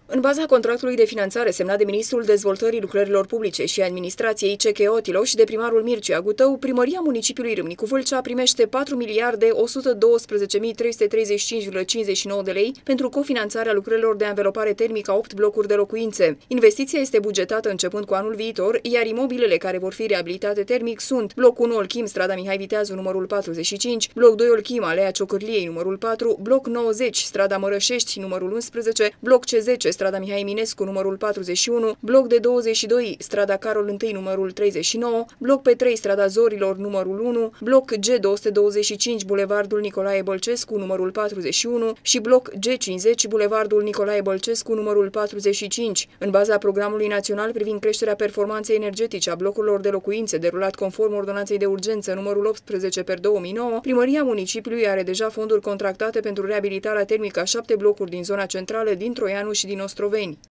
În baza contractului de finanțare semnat de Ministrul Dezvoltării Lucrărilor Publice și Administrației Ceche Otilo și de primarul Mircea Gutău, primăria municipiului Râmnicu Vâlcea primește 4.112.335,59 de lei pentru cofinanțarea lucrărilor de anvelopare termică a 8 blocuri de locuințe. Investiția este bugetată începând cu anul viitor, iar imobilele care vor fi reabilitate termic sunt bloc 1 Olchim, strada Mihai Viteazu, numărul 45, bloc 2 Olchim, Alea Ciocârliei, numărul 4, bloc 90, strada Mărășești, numărul 11, bloc C10, strada Mihai Eminescu, numărul 41, bloc de 22, strada Carol I, numărul 39, bloc P3, strada Zorilor, numărul 1, bloc G225, bulevardul Nicolae Bălcescu, numărul 41 și bloc G50, bulevardul Nicolae Bălcescu, numărul 45. În baza programului național privind creșterea performanței energetice a blocurilor de locuințe, derulat conform ordonanței de urgență numărul 18/2009, primăria municipiului are deja fonduri contractate pentru reabilitarea termică a 7 blocuri din zona centrală din Troianu și din Ostroveni.